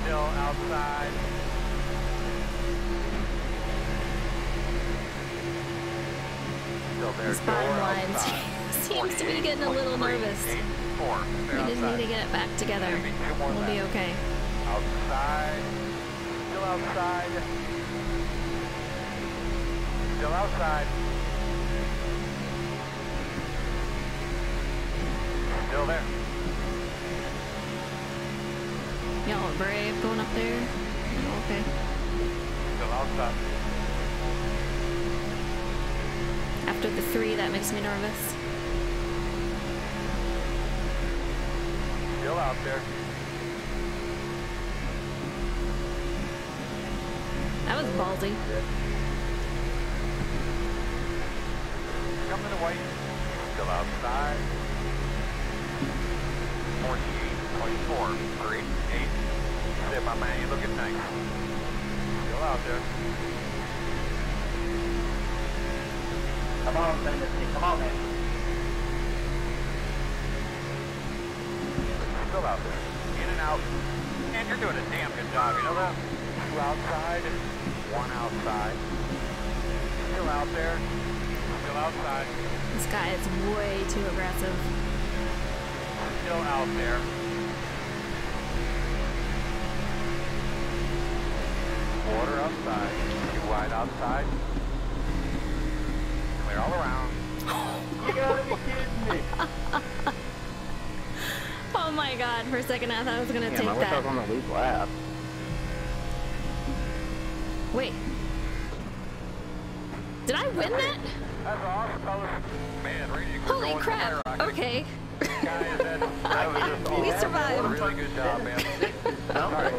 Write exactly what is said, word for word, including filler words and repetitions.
Still outside. Still there. This bottom line seems to be getting a little nervous. We just need to get it back together. We'll be okay. Outside. Still outside. Still outside. Still there. Y'all are brave going up there. Oh, okay. Still outside. After the three, that makes me nervous. Still out there. That was ballsy. Coming away. Still outside. forty-eight, twenty-four, three, eight. Sit, my man, you're looking nice. Still out there. Come on, Tennessee, come on, man. Still out there. In and out. And you're doing a damn good job, you know that? Two outside, one outside. Still out there. Still outside. This guy is way too aggressive. Still out there. Water outside. Too wide outside. Clear all around. You gotta be kidding me. Oh my god, for a second I thought I was gonna Damn, take I wish that. I was on the lead lap. Wait. Did I win that? That's awesome, fellas. Man, Randy, we're Holy going crap. skyrocket. Okay. Guys, that, that was just We awesome. survived. Really good job, man. Sorry.